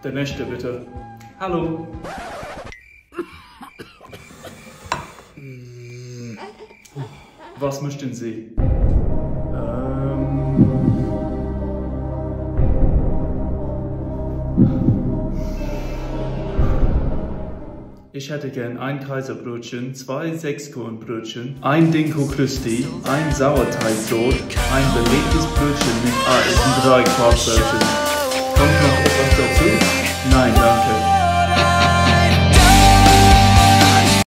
Der nächste bitte. Hallo. Was möchten Sie? Ich hätte gern ein Kaiserbrötchen, 2 Sechskornbrötchen, ein Dinko Christi, ein Sauerteigbrot, ein belegtes Brötchen mit Eis und 3 Quarkbrötchen. Kommt noch etwas dazu? Nein, danke.